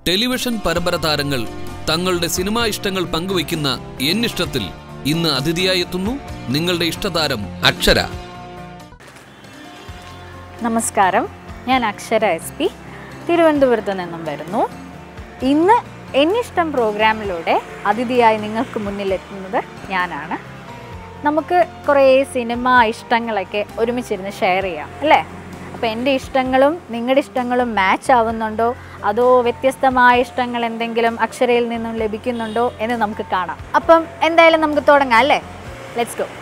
Television പരമ്പര താരങ്ങൾ തങ്ങളുടെ സിനിമാ ഇഷ്ടങ്ങൾ പങ്കുവയ്ക്കുന്ന എന്നിഷ്ടത്തിൽ ഇന്ന് അതിഥിയായി എത്തുന്നു നിങ്ങളുടെ ഇഷ്ടതാരം അക്ഷര. നമസ്കാരം, ഞാൻ അക്ഷര SP തിരുവനന്തപുരത്ത് നിന്നും വരുന്നു. ഇന്ന് എന്നിഷ്ടം പ്രോഗ്രാമിലൂടെ അതിഥിയായി നിങ്ങൾക്ക് മുന്നിലെത്തുന്നത് ഞാനാണ്. നമുക്ക് കുറേ സിനിമാ ഇഷ്ടങ്ങളൊക്കെ ഒരുമിച്ചിരുന്ന് ഷെയർ ചെയ്യാം അല്ലേ? അപ്പോൾ എൻ്റെ ഇഷ്ടങ്ങളും നിങ്ങളുടെ ഇഷ്ടങ്ങളും മാച്ച് ആവുന്നുണ്ടോ, അതോ വ്യത്യസ്തമായ ഇഷ്ടങ്ങൾ എന്തെങ്കിലും അക്ഷരയിൽ നിന്നും ലഭിക്കുന്നുണ്ടോ എന്ന് നമുക്ക് കാണാം. അപ്പം എന്തായാലും നമുക്ക് തുടങ്ങാം അല്ലേ? Let's go.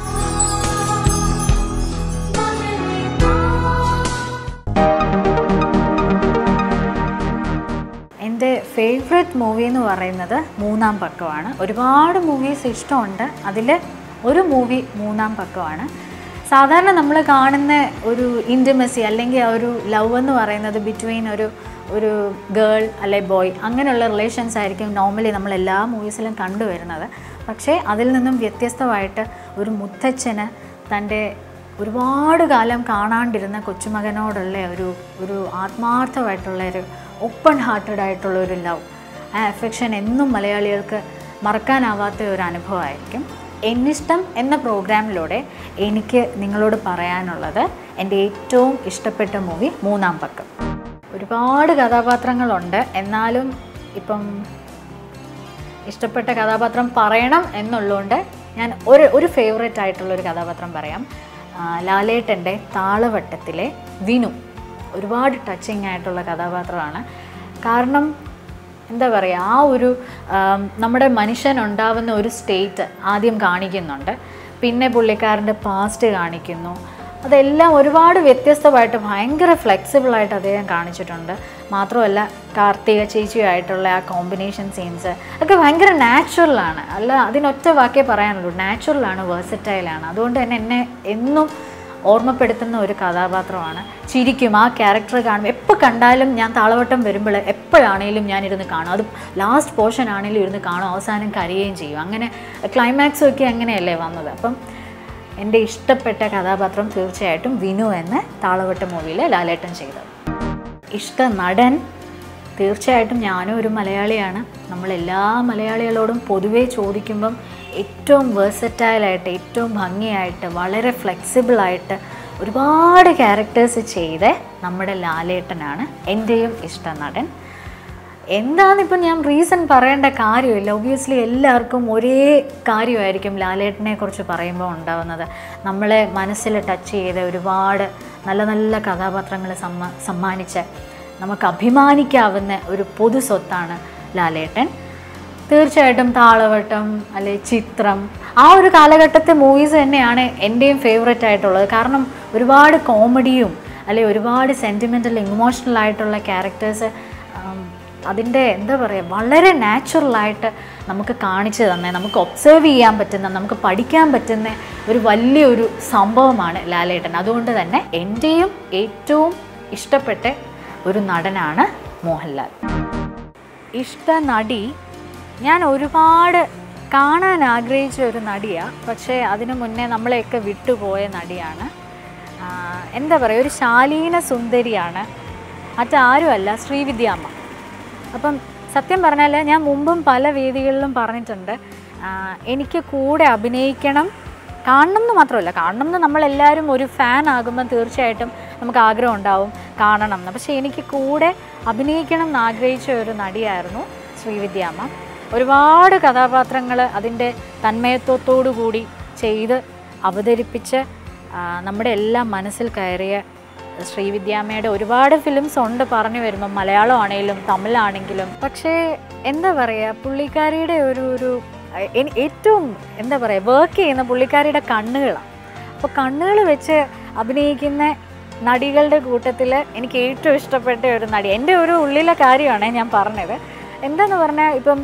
എൻ്റെ ഫേവറേറ്റ് മൂവി എന്ന് പറയുന്നത് മൂന്നാം പക്കമാണ്. ഒരുപാട് മൂവീസ് ഇഷ്ടമുണ്ട്, അതിൽ ഒരു മൂവി മൂന്നാം പക്കമാണ്. സാധാരണ നമ്മൾ കാണുന്ന ഒരു ഇൻറ്റിമസി അല്ലെങ്കിൽ ആ ഒരു ലവ് എന്ന് പറയുന്നത് ബിറ്റ്വീൻ ഒരു ഗേൾ അല്ലെ ബോയ്, അങ്ങനെയുള്ള റിലേഷൻസ് ആയിരിക്കും നോർമലി നമ്മൾ എല്ലാ മൂവീസിലും കണ്ടുവരുന്നത്. പക്ഷേ അതിൽ നിന്നും വ്യത്യസ്തമായിട്ട് ഒരു മുത്തച്ഛന് തൻ്റെ ഒരുപാട് കാലം കാണാണ്ടിരുന്ന കൊച്ചുമകനോടുള്ള ഒരു ആത്മാർത്ഥമായിട്ടുള്ള ഒരു ഓപ്പൺ ഹാർട്ടഡ് ആയിട്ടുള്ള ഒരു ലവ്, ആ അഫെക്ഷൻ എന്നും മലയാളികൾക്ക് മറക്കാനാവാത്ത ഒരു അനുഭവമായിരിക്കും. എന്നിഷ്ടം എന്ന പ്രോഗ്രാമിലൂടെ എനിക്ക് നിങ്ങളോട് പറയാനുള്ളത് എൻ്റെ ഏറ്റവും ഇഷ്ടപ്പെട്ട മൂവി മൂന്നാം പക്കം. ഒരുപാട് കഥാപാത്രങ്ങളുണ്ട്, എന്നാലും ഇപ്പം ഇഷ്ടപ്പെട്ട കഥാപാത്രം പറയണം എന്നുള്ളതുകൊണ്ട് ഞാൻ ഒരു ഫേവറേറ്റ് ആയിട്ടുള്ളൊരു കഥാപാത്രം പറയാം. ലാലേട്ടൻ്റെ താളവട്ടത്തിലെ വിനു. ഒരുപാട് ടച്ചിങ് ആയിട്ടുള്ള കഥാപാത്രമാണ്. കാരണം എന്താ പറയുക, ആ ഒരു നമ്മുടെ മനുഷ്യനുണ്ടാവുന്ന ഒരു സ്റ്റേറ്റ് ആദ്യം കാണിക്കുന്നുണ്ട്, പിന്നെ പുള്ളിക്കാരൻ്റെ പാസ്റ്റ് കാണിക്കുന്നു. അതെല്ലാം ഒരുപാട് വ്യത്യസ്തമായിട്ട് ഭയങ്കര ഫ്ലെക്സിബിളായിട്ട് അദ്ദേഹം കാണിച്ചിട്ടുണ്ട്. മാത്രമല്ല കാർത്തിക ചേച്ചിയുമായിട്ടുള്ള ആ കോമ്പിനേഷൻ സീൻസ് ഒക്കെ ഭയങ്കര നാച്ചുറലാണ്. അല്ല, അതിനൊറ്റ വാക്കേ പറയാനുള്ളൂ, നാച്ചുറലാണ്, വേഴ്സറ്റൈലാണ്. അതുകൊണ്ട് തന്നെ എന്നെ എന്നും ഓർമ്മപ്പെടുത്തുന്ന ഒരു കഥാപാത്രമാണ്. ചിരിക്കും ആ ക്യാരക്ടർ കാണുമ്പോൾ. എപ്പോൾ കണ്ടാലും ഞാൻ താളവട്ടം വരുമ്പോൾ എപ്പോഴാണേലും ഞാനിരുന്ന് കാണും. അത് ലാസ്റ്റ് പോർഷൻ ആണെങ്കിലും ഇരുന്ന് കാണും, അവസാനം കരയുകയും ചെയ്യും. അങ്ങനെ ക്ലൈമാക്സും ഒക്കെ അങ്ങനെയല്ലേ വന്നത്. അപ്പം എൻ്റെ ഇഷ്ടപ്പെട്ട കഥാപാത്രം തീർച്ചയായിട്ടും വിനു എന്ന താളവട്ട മൂവിയിൽ ലാലേട്ടൻ ചെയ്തത്. ഇഷ്ട നടൻ തീർച്ചയായിട്ടും ഞാനും ഒരു മലയാളിയാണ്. നമ്മളെല്ലാ മലയാളികളോടും പൊതുവേ ചോദിക്കുമ്പം ഏറ്റവും വേഴ്സറ്റൈലായിട്ട്, ഏറ്റവും ഭംഗിയായിട്ട്, വളരെ ഫ്ലെക്സിബിളായിട്ട് ഒരുപാട് ക്യാരക്ടേഴ്സ് ചെയ്ത് നമ്മുടെ ലാലേട്ടനാണ് എൻ്റെയും ഇഷ്ട നടൻ. എന്താണെന്നിപ്പം ഞാൻ റീസൺ പറയേണ്ട കാര്യമില്ല. ഒബ്വിയസ്ലി എല്ലാവർക്കും ഒരേ കാര്യമായിരിക്കും ലാലേട്ടനെ കുറിച്ച് പറയുമ്പോൾ ഉണ്ടാവുന്നത്. നമ്മളെ മനസ്സിൽ ടച്ച് ചെയ്ത ഒരുപാട് നല്ല നല്ല കഥാപാത്രങ്ങൾ സമ്മാനിച്ച നമുക്ക് അഭിമാനിക്കാവുന്ന ഒരു പൊതു സ്വത്താണ് ലാലേട്ടൻ. തീർച്ചയായിട്ടും താളവട്ടം അല്ലെ ചിത്രം, ആ ഒരു കാലഘട്ടത്തെ മൂവീസ് തന്നെയാണ് എൻ്റെയും ഫേവറേറ്റ് ആയിട്ടുള്ളത്. കാരണം ഒരുപാട് കോമഡിയും അല്ലെ ഒരുപാട് സെൻറ്റിമെൻ്റൽ ഇമോഷണൽ ആയിട്ടുള്ള ക്യാരക്ടേഴ്സ് അതിൻ്റെ എന്താ പറയുക വളരെ നാച്ചുറലായിട്ട് നമുക്ക് കാണിച്ചു തന്നെ, നമുക്ക് ഒബ്സർവ് ചെയ്യാൻ പറ്റുന്ന, നമുക്ക് പഠിക്കാൻ പറ്റുന്ന ഒരു വലിയൊരു സംഭവമാണ് ലാലേട്ടൻ. അതുകൊണ്ട് തന്നെ എൻ്റെയും ഏറ്റവും ഇഷ്ടപ്പെട്ട ഒരു നടനാണ് മോഹൻലാൽ. ഇഷ്ട നടി ഞാൻ ഒരുപാട് കാണാൻ ആഗ്രഹിച്ച ഒരു നടിയാണ്. പക്ഷേ അതിനു മുന്നേ നമ്മളെയൊക്കെ വിട്ടുപോയ നടിയാണ്. എന്താ പറയുക, ഒരു ശാലീന സുന്ദരിയാണ്, മറ്റാരുമല്ല ശ്രീവിദ്യാമ്മ. അപ്പം സത്യം പറഞ്ഞാൽ ഞാൻ മുമ്പും പല വേദികളിലും പറഞ്ഞിട്ടുണ്ട്, എനിക്ക് കൂടെ അഭിനയിക്കണം, കാണണം എന്ന് മാത്രമല്ല, കാണണം എന്ന് നമ്മളെല്ലാവരും ഒരു ഫാൻ ആകുമ്പം തീർച്ചയായിട്ടും നമുക്ക് ആഗ്രഹം ഉണ്ടാവും കാണണം എന്ന്. പക്ഷേ എനിക്ക് കൂടെ അഭിനയിക്കണം എന്ന് ആഗ്രഹിച്ച ഒരു നടിയായിരുന്നു ശ്രീവിദ്യാമ്മ. ഒരുപാട് കഥാപാത്രങ്ങൾ അതിൻ്റെ തന്മയത്വത്തോടു കൂടി ചെയ്ത് അവതരിപ്പിച്ച് നമ്മുടെ എല്ലാം മനസ്സിൽ കയറിയ ശ്രീവിദ്യാമ്മയുടെ ഒരുപാട് ഫിലിംസ് ഉണ്ട് പറഞ്ഞു വരുമ്പോൾ, മലയാളം ആണെങ്കിലും തമിഴാണെങ്കിലും. പക്ഷേ എന്താ പറയുക, പുള്ളിക്കാരിയുടെ ഒരു ഏറ്റവും എന്താ പറയുക വർക്ക് ചെയ്യുന്ന പുള്ളിക്കാരിയുടെ കണ്ണുകളാണ്. അപ്പോൾ കണ്ണുകൾ വെച്ച് അഭിനയിക്കുന്ന നടികളുടെ കൂട്ടത്തിൽ എനിക്ക് ഏറ്റവും ഇഷ്ടപ്പെട്ട ഒരു നടി, എൻ്റെ ഒരു ഉള്ളിലെ കാര്യമാണ് ഞാൻ പറഞ്ഞത്. എന്താന്ന് പറഞ്ഞാൽ ഇപ്പം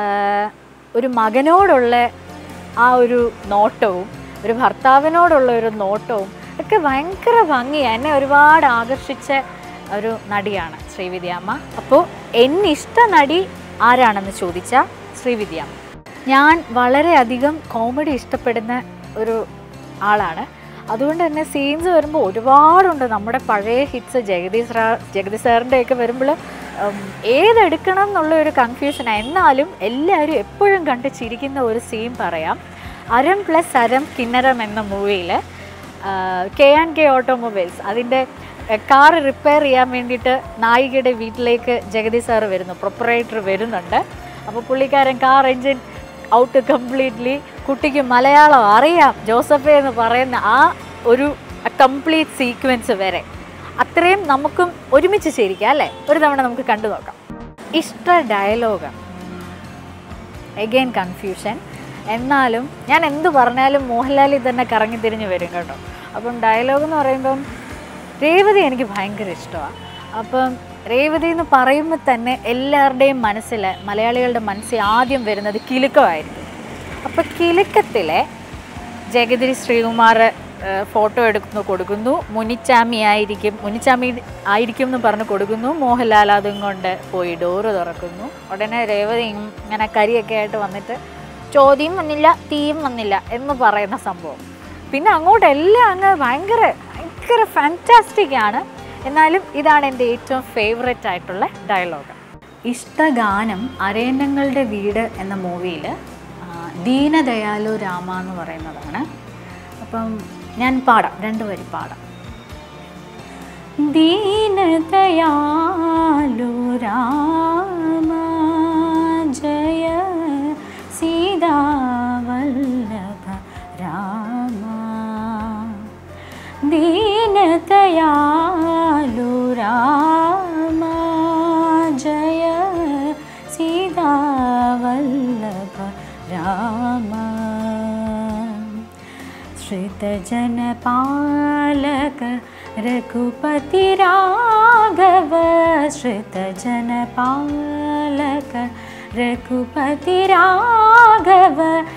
ഒരു മകനോടുള്ള ആ ഒരു നോട്ടവും ഒരു ഭർത്താവിനോടുള്ള ഒരു നോട്ടവും ഒക്കെ ഭയങ്കര ഭംഗിയാണ്. എന്നെ ഒരുപാട് ആകർഷിച്ച ഒരു നടിയാണ് ശ്രീവിദ്യാമ്മ. അപ്പോൾ എന്നിഷ്ട നടി ആരാണെന്ന് ചോദിച്ചാൽ ശ്രീവിദ്യാമ്മ. ഞാൻ വളരെയധികം കോമഡി ഇഷ്ടപ്പെടുന്ന ഒരു ആളാണ്. അതുകൊണ്ട് തന്നെ സീൻസ് വരുമ്പോൾ ഒരുപാടുണ്ട്. നമ്മുടെ പഴയ ഹിറ്റ്സ് ജഗതി സാറിൻ്റെയൊക്കെ വരുമ്പോൾ ഏതെടുക്കണം എന്നുള്ള ഒരു കൺഫ്യൂഷനാണ്. എന്നാലും എല്ലാവരും എപ്പോഴും കണ്ട് ചിരിക്കുന്ന ഒരു സീൻ പറയാം. അരം പ്ലസ് അരം കിന്നരം എന്ന മൂവിയിൽ K&K ഓട്ടോമൊബൈൽസ് അതിൻ്റെ കാർ റിപ്പയർ ചെയ്യാൻ വേണ്ടിയിട്ട് നായികയുടെ വീട്ടിലേക്ക് ജഗതി സാറ് വരുന്നു, പ്രൊപ്പറേറ്റർ വരുന്നുണ്ട്. അപ്പോൾ പുള്ളിക്കാരൻ കാർ എൻജിൻ ഔട്ട് കംപ്ലീറ്റ്ലി, കുട്ടിക്ക് മലയാളം അറിയാം ജോസഫേ എന്ന് പറയുന്ന ആ ഒരു കംപ്ലീറ്റ് സീക്വൻസ് വരെ അത്രയും നമുക്കും ഒരുമിച്ച് ശരിക്കാം അല്ലേ? ഒരു തവണ നമുക്ക് കണ്ടു നോക്കാം. ഇഷ്ട ഡയലോഗ് എഗെയിൻ കൺഫ്യൂഷൻ. എന്നാലും ഞാൻ എന്ത് പറഞ്ഞാലും മോഹൻലാലിൽ തന്നെ കറങ്ങി തിരിഞ്ഞ് വരും കേട്ടോ. അപ്പം ഡയലോഗ് എന്ന് പറയുമ്പം രേവതി എനിക്ക് ഭയങ്കര ഇഷ്ടമാണ്. അപ്പം രേവതി എന്ന് പറയുമ്പോൾ തന്നെ എല്ലാവരുടെയും മനസ്സിൽ, മലയാളികളുടെ മനസ്സിൽ ആദ്യം വരുന്നത് കിലുക്കമായിരിക്കും. അപ്പോൾ കിലുക്കത്തിലെ ജഗതി ശ്രീകുമാർ ഫോട്ടോ എടുക്കുന്നു, കൊടുക്കുന്നു. മുനിച്ചാമി ആയിരിക്കും എന്ന് പറഞ്ഞ് കൊടുക്കുന്നു. മോഹൻലാൽ അതും കൊണ്ട് പോയി ഡോറ് തുറക്കുന്നു. ഉടനെ രേവതി ഇങ്ങനെ കരിയൊക്കെ ആയിട്ട് വന്നിട്ട് ചോദ്യം വന്നില്ല തീയും വന്നില്ല എന്ന് പറയുന്ന സംഭവം. പിന്നെ അങ്ങോട്ടെല്ലാം അങ്ങ് ഭയങ്കര ഫാൻറ്റാസ്റ്റിക് ആണ്. എന്നാലും ഇതാണ് എൻ്റെ ഏറ്റവും ഫേവറേറ്റ് ആയിട്ടുള്ള ഡയലോഗ്. ഇഷ്ടഗാനം അരയന്നങ്ങളുടെ വീട് എന്ന മൂവിയിൽ ദീനദയാലു രാമ എന്ന് പറയുന്നതാണ്. അപ്പം ഞാൻ പാടാം, 2 വരി പാടാം. ദീനദയാലു രാമ ജയ സീതാവല്ലഭ രാമ, ദീനദയാലു രാമ ജയ സീതാവല്ലഭ രാമ, ശ്രിതജനപാലക രഘുപതി രാഘവ, ശ്രിതജനപാലക രഘുപതി രാഘവ,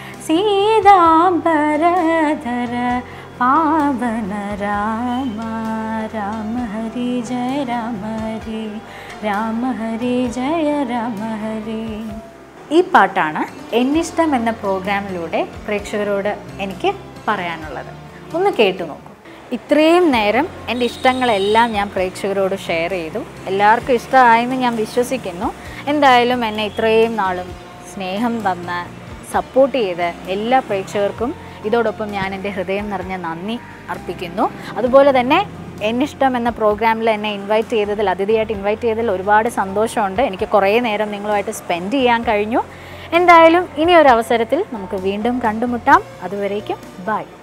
സീതാംബരധര പാവന രാമ, രാമ ഹരി ജയ രാമ ഹരി, രാമ ഹരി ജയ രാമ ഹരി. ഈ പാട്ടാണ് എന്നിഷ്ടം എന്ന പ്രോഗ്രാമിലൂടെ പ്രേക്ഷകരോട് എനിക്ക് പറയാനുള്ളത്. ഒന്ന് കേട്ടു നോക്കൂ. ഇത്രയും നേരം എൻ്റെ ഇഷ്ടങ്ങളെല്ലാം ഞാൻ പ്രേക്ഷകരോട് ഷെയർ ചെയ്തു. എല്ലാവർക്കും ഇഷ്ടമായെന്ന് ഞാൻ വിശ്വസിക്കുന്നു. എന്തായാലും എന്നെ ഇത്രയും നാളും സ്നേഹം തന്ന് സപ്പോർട്ട് ചെയ്ത് എല്ലാ പ്രേക്ഷകർക്കും ഇതോടൊപ്പം ഞാൻ എൻ്റെ ഹൃദയം നിറഞ്ഞ നന്ദി അർപ്പിക്കുന്നു. അതുപോലെ തന്നെ എന്നിഷ്ടം എന്ന പ്രോഗ്രാമിൽ എന്നെ അതിഥിയായിട്ട് ഇൻവൈറ്റ് ചെയ്തതിൽ ഒരുപാട് സന്തോഷമുണ്ട്. എനിക്ക് കുറേ നേരം നിങ്ങളുമായിട്ട് സ്പെൻഡ് ചെയ്യാൻ കഴിഞ്ഞു. എന്തായാലും ഇനിയൊരു അവസരത്തിൽ നമുക്ക് വീണ്ടും കണ്ടുമുട്ടാം. അതുവരേക്കും ബൈ.